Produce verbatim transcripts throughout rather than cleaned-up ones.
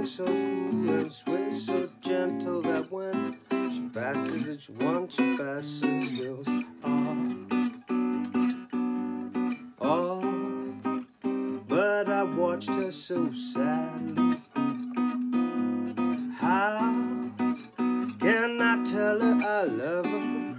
sing so cool and sway so gentle that when she passes each one she passes goes oh, oh. But I watched her so sadly. How can I tell her I love her?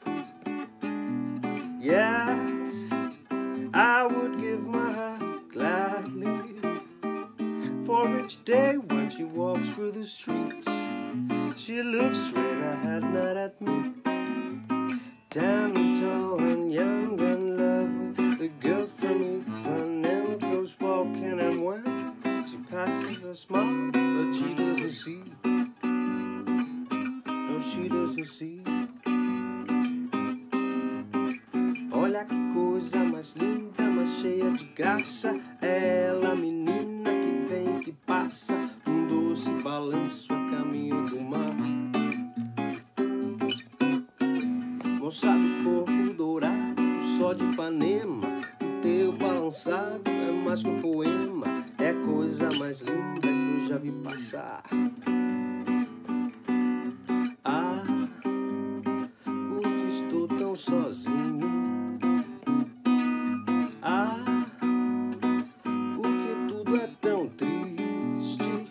Yes, I would give my heart gladly for each day when she walks through the streets. She looks straight ahead, not at me. Damn tall and young and lovely, the girl from Ipanema goes walking, and when she passes a smile, but she doesn't see. No, she doesn't see. Olha que coisa mais linda, mais cheia de graça. Ela, a menina que vem e que passa, um doce balanço a caminho do mar. Moça do corpo dourado, o sol de Ipanema, o teu balançado é mais que um poema. É a coisa mais linda que eu já vi passar. Ah, porque estou tão sozinho. Ah, porque tudo é tão triste.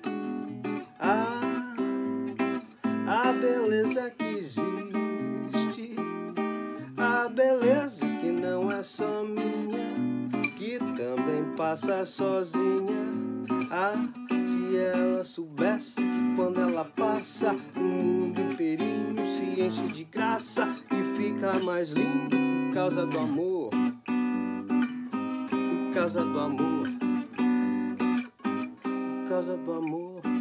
Ah, a beleza que existe, a beleza que não é só minha, que também passa sozinha. Ah, se ela soubesse que quando ela passa, o mundo inteirinho se enche de graça e fica mais lindo por causa do amor. Por causa do amor, por causa do amor.